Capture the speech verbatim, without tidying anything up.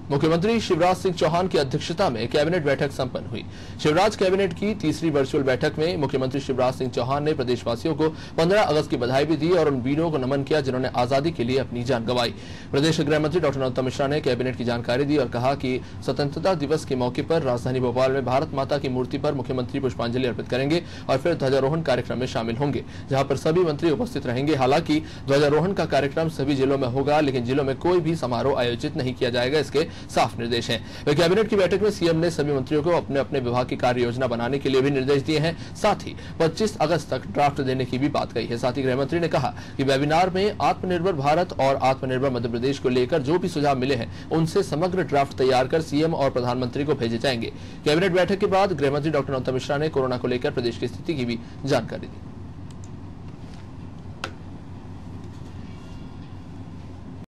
मुख्यमंत्री शिवराज सिंह चौहान की अध्यक्षता में कैबिनेट बैठक संपन्न हुई। शिवराज कैबिनेट की तीसरी वर्चुअल बैठक में मुख्यमंत्री शिवराज सिंह चौहान ने प्रदेशवासियों को पंद्रह अगस्त की बधाई भी दी और उन वीरों को नमन किया जिन्होंने आजादी के लिए अपनी जान गंवाई। प्रदेश गृह मंत्री डॉक्टर नरोत्तम मिश्रा ने कैबिनेट की जानकारी दी और कहा कि स्वतंत्रता दिवस के मौके पर राजधानी भोपाल में भारत माता की मूर्ति पर मुख्यमंत्री पुष्पांजलि अर्पित करेंगे और फिर ध्वजारोहण कार्यक्रम में शामिल होंगे, जहां पर सभी मंत्री उपस्थित रहेंगे। हालांकि ध्वजारोहण का कार्यक्रम सभी जिलों में होगा, लेकिन जिलों में कोई भी समारोह आयोजित नहीं किया जाएगा, इसके साफ निर्देश हैं। वह कैबिनेट की बैठक में सीएम ने सभी मंत्रियों को अपने अपने विभाग की कार्य योजना बनाने के लिए भी निर्देश दिए हैं। साथ ही पच्चीस अगस्त तक ड्राफ्ट देने की भी बात कही है। साथ ही गृह मंत्री ने कहा कि वेबिनार में आत्मनिर्भर भारत और आत्मनिर्भर मध्य प्रदेश को लेकर जो भी सुझाव मिले हैं उनसे समग्र ड्राफ्ट तैयार कर सीएम और प्रधानमंत्री को भेजे जाएंगे। कैबिनेट बैठक के बाद गृह मंत्री डॉक्टर नरोत्तम मिश्रा ने कोरोना को लेकर प्रदेश की स्थिति की भी जानकारी दी।